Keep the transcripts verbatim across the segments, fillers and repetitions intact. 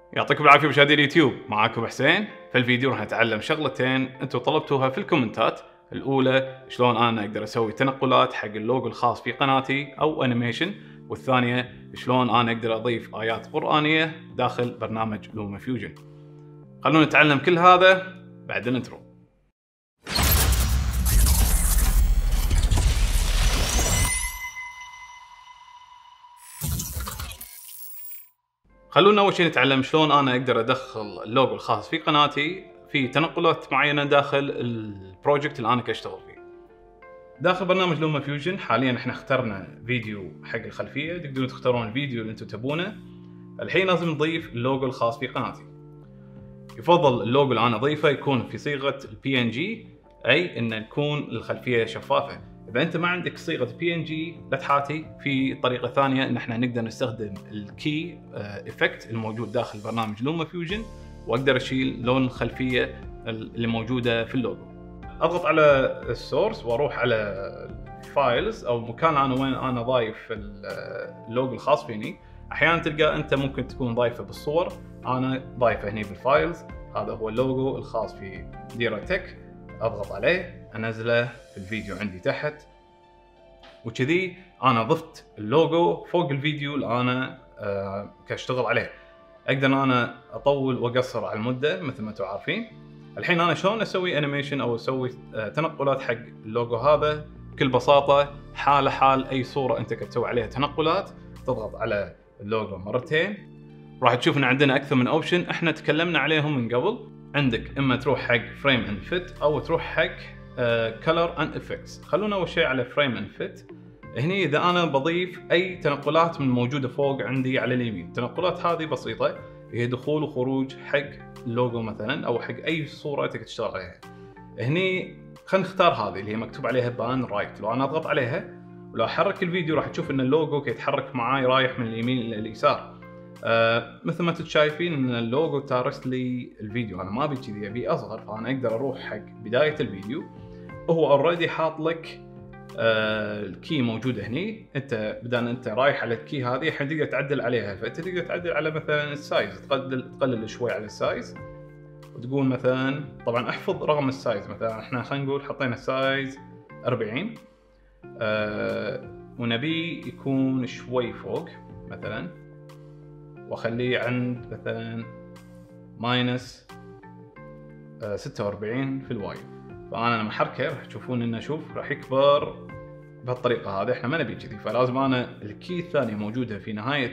يعطيكم العافية مشاهدي اليوتيوب، معاكم حسين. في الفيديو راح نتعلم شغلتين انتم طلبتوها في الكومنتات. الاولى شلون انا اقدر اسوي تنقلات حق اللوجو الخاص في قناتي او انيميشن، والثانية شلون انا اقدر اضيف ايات قرآنية داخل برنامج لوما فيوجن. خلونا نتعلم كل هذا بعد الانترو. خلونا اول شيء نتعلم شلون انا اقدر ادخل اللوجو الخاص في قناتي في تنقلات معينه داخل البروجكت اللي انا كاشتغل فيه. داخل برنامج لوما فيوجن حاليا احنا اخترنا فيديو حق الخلفيه، تقدرون تختارون الفيديو اللي انتم تبونه. الحين لازم نضيف اللوجو الخاص في قناتي. يفضل اللوجو اللي انا اضيفه يكون في صيغه البي ان جي، اي ان تكون الخلفيه شفافه. اذا انت ما عندك صيغه بي ان جي لا تحاتي، في طريقه ثانيه ان احنا نقدر نستخدم الكي افكت الموجود داخل برنامج لوما فيوجن، واقدر اشيل لون الخلفيه اللي موجوده في اللوجو. اضغط على السورس واروح على الفايلز او المكان انا وين انا ضايف اللوجو الخاص فيني. احيانا تلقى انت ممكن تكون ضايفه بالصور، انا ضايفه هني بالفايلز. هذا هو اللوجو الخاص في ديرا تك. اضغط عليه انزله في الفيديو عندي تحت، وكذي انا ضفت اللوجو فوق الفيديو اللي انا أه كاشتغل عليه. اقدر انا اطول واقصر على المده مثل ما انتم عارفين. الحين انا شلون اسوي انيميشن او اسوي أه تنقلات حق اللوجو هذا؟ بكل بساطه حاله حال اي صوره انت كتسوي عليها تنقلات، تضغط على اللوجو مرتين راح تشوف ان عندنا اكثر من اوبشن احنا تكلمنا عليهم من قبل. عندك اما تروح حق فريم اند فيت او تروح حق كلر اند افكتس. خلونا اول شيء على فريم اند فيت. هني اذا انا بضيف اي تنقلات من موجوده فوق عندي على اليمين، التنقلات هذه بسيطه، هي دخول وخروج حق اللوجو مثلا او حق اي صوره انت تشتغل عليها. هني خلينا نختار هذه اللي هي مكتوب عليها بان رايت. لو انا اضغط عليها ولو احرك الفيديو راح تشوف ان اللوجو يتحرك معاي رايح من اليمين لليسار. آه مثل ما انتم شايفين ان اللوجو تارس لي الفيديو، انا ما ابي كذي، ابي اصغر، فانا اقدر اروح حق بدايه الفيديو. هو اوريدي حاط لك آه الكي موجوده هني. انت بدل انت رايح على الكي هذه الحين تقدر تعدل عليها، فانت تقدر تعدل على مثلا السايز، تقلل تقلل شوي على السايز وتقول مثلا، طبعا احفظ رقم السايز. مثلا احنا خلينا نقول حطينا السايز أربعين آه ونبي يكون شوي فوق مثلا، واخليه عند مثلا ماينس ستة وأربعين في الواي. فانا لما احركه راح تشوفون انه شوف راح يكبر بهالطريقه هذه. احنا ما نبي كذي، فلازم انا الكي الثانيه موجوده في نهايه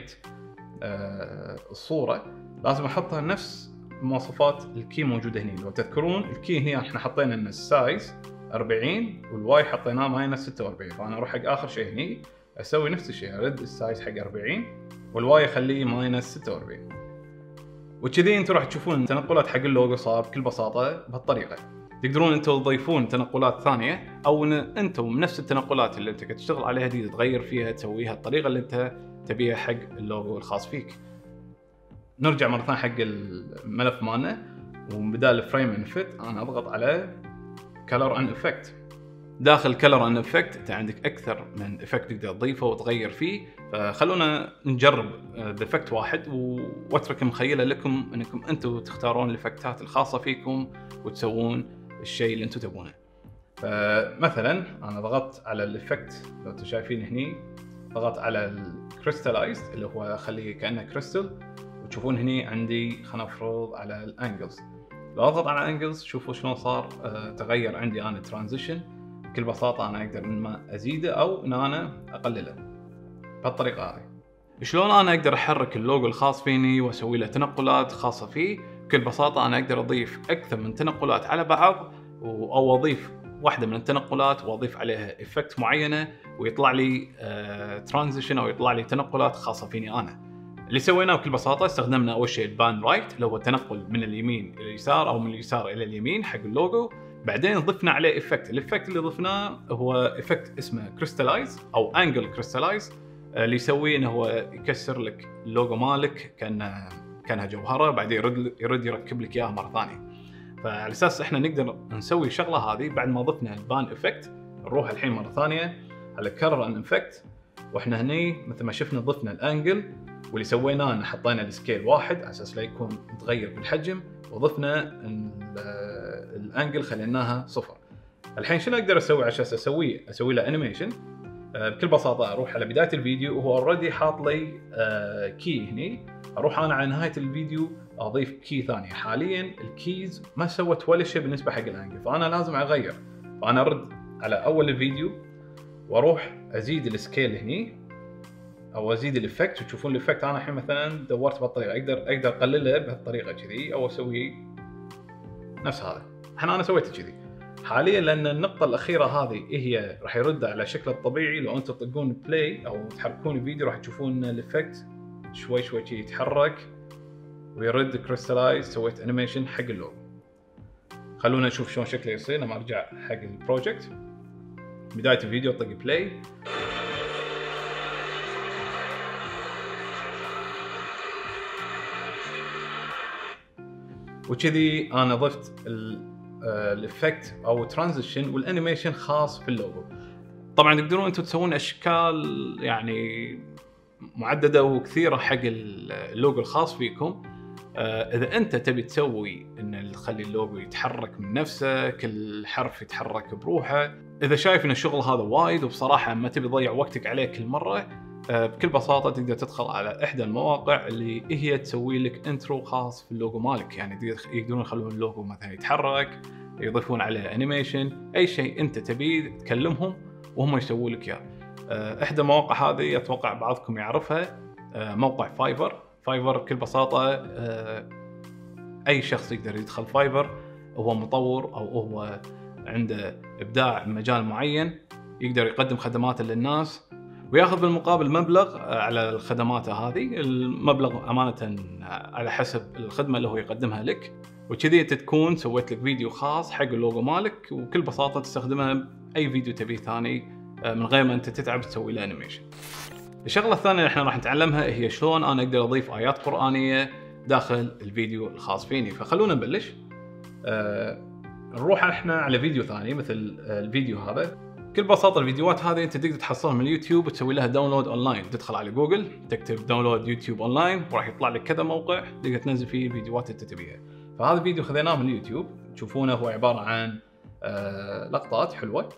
الصوره لازم احطها نفس مواصفات الكي موجوده هنا. لو تذكرون الكي هنا احنا حطينا ان السايز أربعين والواي حطيناه ماينس ستة وأربعين، فانا اروح حق اخر شيء هني اسوي نفس الشيء، ارد السايز حق أربعين والواي اخليه ماينس ستة وأربعين. وكذي انتم راح تشوفون التنقلات حق اللوجو صار بكل بساطه بهالطريقه. تقدرون انتم تضيفون تنقلات ثانيه، او ان انتم نفس التنقلات اللي انت تشتغل عليها دي تغير فيها، تسويها الطريقه اللي انت تبيها حق اللوجو الخاص فيك. نرجع مره ثانيه حق الملف مالنا، وبدال فريم اند فيت انا اضغط على كلر اند افكت. داخل كلر اند افكت انت عندك اكثر من افكت تقدر تضيفه وتغير فيه، فخلونا نجرب بافكت واحد واترك مخيله لكم انكم انتم تختارون الافكتات الخاصه فيكم وتسوون الشيء اللي انتم تبونه. فمثلا انا ضغطت على الافكت، لو انتم شايفين هني ضغطت على الكريستالايزد اللي هو اخليه كانه كريستال، وتشوفون هني عندي خلينا نفرض على الانجلز. لو اضغط على الانجلز شوفوا شلون صار أه تغير عندي انا ترانزيشن. بكل بساطه انا اقدر اما ازيده او ان انا اقلله بهالطريقه هذه. شلون انا اقدر احرك اللوجو الخاص فيني واسوي له تنقلات خاصه فيه؟ بكل بساطه انا اقدر اضيف اكثر من تنقلات على بعض، او اضيف واحده من التنقلات واضيف عليها افكت معينه ويطلع لي آه ترانزيشن او يطلع لي تنقلات خاصه فيني انا. اللي سويناه بكل بساطه استخدمنا اول شيء البان رايت اللي هو التنقل من اليمين الى اليسار او من اليسار الى اليمين حق اللوجو. بعدين ضفنا عليه افكت. الافكت اللي ضفناه هو افكت اسمه كريستالايز او انجل كريستالايز، اللي يسويه انه هو يكسر لك اللوجو مالك كانه كانها جوهره، بعدين يرد يرد يركب لك اياها مره ثانيه. فعلى اساس احنا نقدر نسوي الشغله هذه بعد ما ضفنا البان افكت، نروح الحين مره ثانيه على كلر اند افكت، واحنا هني مثل ما شفنا ضفنا الانجل واللي سويناه ان حطينا السكيل واحد على اساس لا يكون متغير بالحجم، وضفنا الانجل خليناها صفر. الحين شنو اقدر اسوي عشان اسويه؟ اسوي له انيميشن. بكل بساطه اروح على بدايه الفيديو وهو اوريدي حاط لي كي هني، اروح انا على نهايه الفيديو اضيف كي ثانيه. حاليا الكيز ما سوت ولا شيء بالنسبه حق الانجل، فانا لازم اغير. فانا ارد على اول الفيديو واروح ازيد السكيل هني او ازيد الافكت، وتشوفون الافكت انا الحين مثلا دورت بهالطريقه، اقدر اقدر اقلله بهالطريقه كذي او اسوي نفس هذا. الحين انا سويته كذي حاليا لان النقطه الاخيره هذه هي راح يرد على شكله الطبيعي. لو انتم تطقون بلاي او تحركون الفيديو راح تشوفون الافكت شوي شوي كذي يتحرك ويرد كريستالايز. سويت انيميشن حق اللوجو. خلونا نشوف شلون شكله يصير لما ارجع حق البروجكت. بدايه الفيديو طق بلاي، وكذي انا ضفت الافكت او ترانزيشن والانيميشن خاص في اللوجو. طبعا تقدرون انتم تسوون اشكال يعني معدده وكثيره حق اللوجو الخاص فيكم. اذا انت تبي تسوي ان تخلي اللوجو يتحرك من نفسه، كل حرف يتحرك بروحه، اذا شايف ان الشغل هذا وايد وبصراحه ما تبي تضيع وقتك عليه كل مره، بكل بساطه تقدر تدخل على احدى المواقع اللي هي تسوي لك انترو خاص في اللوجو مالك. يعني يقدرون يخلون اللوجو مثلا يتحرك، يضيفون عليه انيميشن، اي شيء انت تبيه تكلمهم وهم يسووا لك اياه. احدى المواقع هذه اتوقع بعضكم يعرفها، موقع فايفر. فايفر بكل بساطه اي شخص يقدر يدخل فايفر، هو مطور او هو عنده ابداع بمجال معين، يقدر يقدم خدمات للناس وياخذ بالمقابل مبلغ على الخدمات هذه. المبلغ امانه على حسب الخدمه اللي هو يقدمها لك، وكذي انت تكون سويت لك فيديو خاص حق اللوجو مالك، وبكل بساطه تستخدمه باي فيديو تبيه ثاني من غير ما انت تتعب تسوي له انيميشن. الشغله الثانيه اللي احنا راح نتعلمها هي شلون انا اقدر اضيف ايات قرانيه داخل الفيديو الخاص فيني. فخلونا نبلش. أه نروح احنا على فيديو ثاني مثل الفيديو هذا. بكل بساطه الفيديوهات هذه انت تقدر تحصلها من اليوتيوب وتسوي لها داونلود اونلاين. تدخل على جوجل تكتب داونلود يوتيوب اونلاين وراح يطلع لك كذا موقع تقدر تنزل فيه الفيديوهات اللي تبيها. فهذا الفيديو خذيناه من اليوتيوب، تشوفونه هو عباره عن أه لقطات حلوه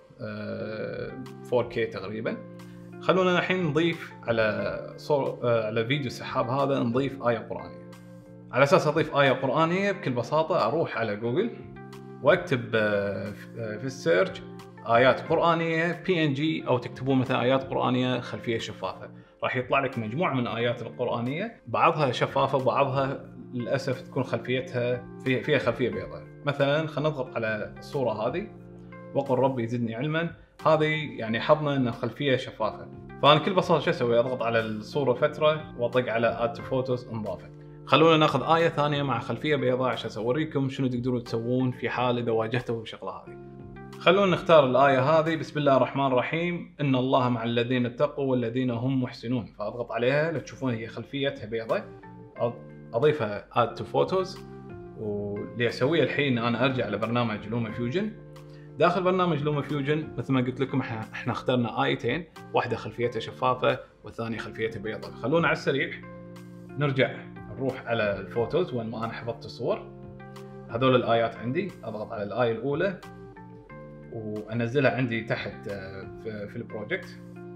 أه فور كي تقريبا. خلونا الحين نضيف على صور أه على فيديو السحاب هذا نضيف آية قرآنية. على اساس اضيف آية قرآنية بكل بساطة اروح على جوجل واكتب أه في السيرش آيات قرآنية بي إن جي، او تكتبون مثلا آيات قرآنية خلفية شفافة، راح يطلع لك مجموعة من آيات القرآنية، بعضها شفافة وبعضها للاسف تكون خلفيتها فيها خلفية بيضاء. مثلا خلينا نضغط على الصورة هذه وقل ربي زدني علما، هذه يعني حظنا ان الخلفيه شفافه. فانا كل بساطه شو اسوي؟ اضغط على الصوره فتره واطق على اد تو فوتوز انضافت. خلونا ناخذ ايه ثانيه مع خلفيه بيضاء عشان اوريكم شنو تقدرون تسوون في حال اذا واجهتوا بالشغله هذه. خلونا نختار الايه هذه، بسم الله الرحمن الرحيم، ان الله مع الذين اتقوا والذين هم محسنون. فاضغط عليها لتشوفون هي خلفيتها بيضاء، اضيفها اد تو فوتوز. واللي اسويه الحين انا ارجع لبرنامج لوما فيوجن. داخل برنامج لوما فيوجن مثل ما قلت لكم احنا احنا اخترنا ايتين، واحده خلفيتها شفافه والثانيه خلفيتها بيضاء. خلونا على السريع نرجع نروح على الفوتوز وين ما انا حفظت الصور. هذول الايات عندي، اضغط على الايه الاولى وانزلها عندي تحت في, في البروجكت،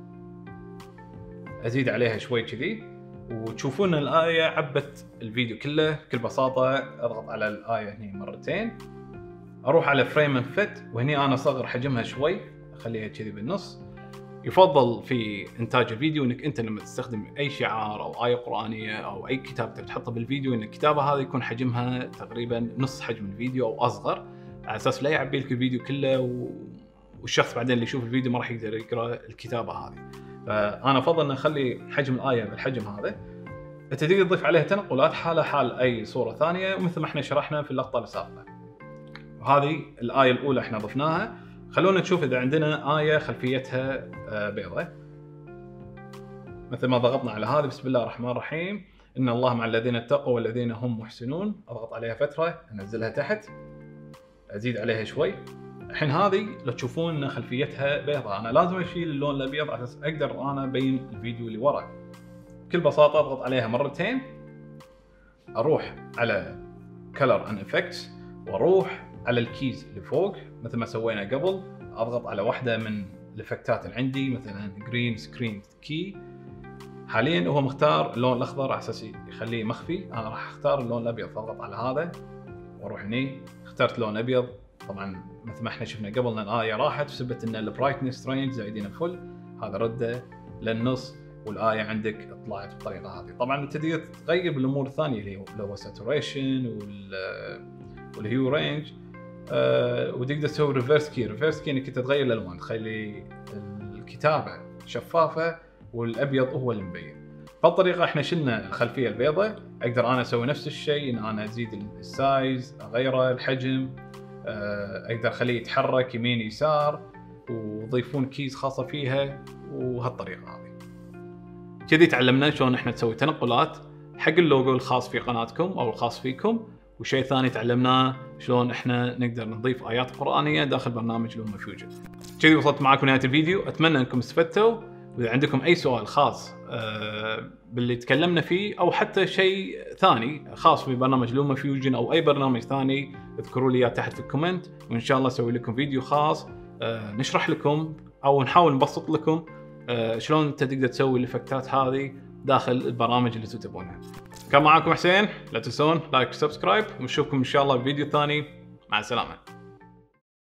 ازيد عليها شوي كذي وتشوفون الايه عبت الفيديو كله. بكل بساطه اضغط على الايه هني مرتين، اروح على فريم اند فيت وهني انا اصغر حجمها شوي اخليها كذي بالنص. يفضل في انتاج الفيديو انك انت لما تستخدم اي شعار او ايه قرانيه او اي كتاب تحطه بالفيديو ان الكتابه هذه يكون حجمها تقريبا نص حجم الفيديو او اصغر، على اساس لا يعبي لك الفيديو كله و... والشخص بعدين اللي يشوف الفيديو ما راح يقدر يقرا الكتابه هذه. فانا افضل ان اخلي حجم الايه بالحجم هذا. انت تقدر تضيف عليها تنقلات حالها حال اي صوره ثانيه، ومثل ما احنا شرحنا في اللقطه السابقه. وهذه الآية الأولى احنا ضفناها. خلونا نشوف إذا عندنا آية خلفيتها بيضاء. مثل ما ضغطنا على هذه، بسم الله الرحمن الرحيم، إن الله مع الذين اتقوا والذين هم محسنون. أضغط عليها فترة، أنزلها تحت، أزيد عليها شوي. الحين هذه لو تشوفون إن خلفيتها بيضاء، أنا لازم أشيل اللون الأبيض على أساس أقدر أنا أبين الفيديو اللي ورا. بكل بساطه اضغط عليها مرتين، اروح على كلر اند افكتس واروح على الكيز اللي فوق مثل ما سوينا قبل، اضغط على واحده من الافكتات اللي عندي مثلا جرين سكرين كي. حاليا هو مختار اللون الاخضر على اساس يخليه مخفي، انا راح اختار اللون الابيض، فاضغط على هذا واروح هني اخترت لون ابيض. طبعا مثل ما احنا شفنا قبل ان الايه راحت بسبب ان البرايتنس رينج زايدين فل، هذا رده للنص والايه عندك طلعت بالطريقه هذه. طبعا تقدر تغير بالامور الثانيه اللي هو اللي هو ساتوريشن وال والهيو رينج، أه وتقدر تسوي ريفرس كي. ريفرس كي انك تغير الالوان، تخلي الكتابه شفافه والابيض هو اللي مبين. بهالطريقه احنا شلنا الخلفيه البيضاء، اقدر انا اسوي نفس الشيء ان انا ازيد السايز، اغيره الحجم، اقدر اخليه يتحرك يمين يسار وضيفون كيز خاصه فيها. وهالطريقه هذه كذي تعلمنا شلون احنا نسوي تنقلات حق اللوجو الخاص في قناتكم او الخاص فيكم. وشيء ثاني تعلمناه شلون احنا نقدر نضيف ايات قرانيه داخل برنامج لوما فيوجن. كذي وصلت معاكم نهايه الفيديو، اتمنى انكم استفدتوا. واذا عندكم اي سؤال خاص باللي تكلمنا فيه او حتى شيء ثاني خاص في برنامج لوما فيوجن او اي برنامج ثاني، اذكروا لي اياه تحت في الكومنت، وان شاء الله اسوي لكم فيديو خاص نشرح لكم او نحاول نبسط لكم شلون انت تقدر تسوي الافكتات هذه داخل البرامج اللي تبونها. كان معاكم حسين، لا تنسون لايك وسبسكرايب، ونشوفكم ان شاء الله بفيديو ثاني. مع السلامه.